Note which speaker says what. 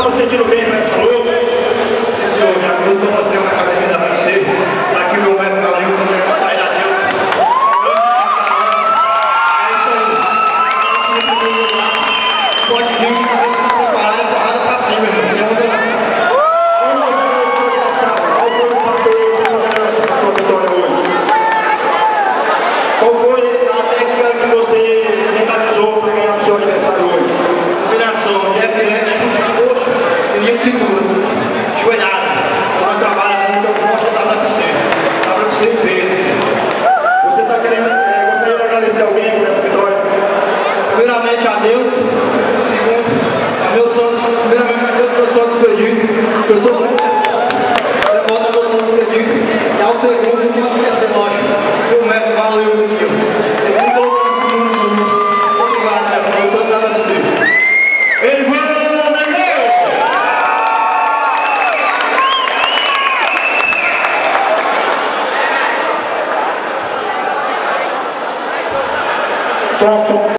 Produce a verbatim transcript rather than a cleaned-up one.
Speaker 1: estava sentindo bem com essa luta? Sim, senhor, já que eu estou mostrando na academia da U F C, aqui meu mestre da luta, eu quero sair da Deus. É isso aí. Pode vir que a gente está preparado, é porrada pra cima, irmão. Não muda não. Olha o seu adversário, qual foi o fator preponderante para a tua vitória hoje? Qual foi a técnica que você mentalizou para ganhar o seu adversário hoje? Combinação, jab direto, chute na coxa e linha de cintura. Joelhada. Quando trabalha muito, eu gosto da W C. W C vezes. Você está querendo, é, gostaria de agradecer alguém por essa vitória? Primeiramente a Deus, segundo a meus sons, primeiramente a Deus, meus sons perdidos. Eu sou muito devoto a meus sons perdidos. E ao segundo, não posso esquecer, lógico, o médico valeu aqui. Ele me colocou nesse mundo do mundo. Obrigado, mestre, eu estou dando a você. Ele vai! Só, só.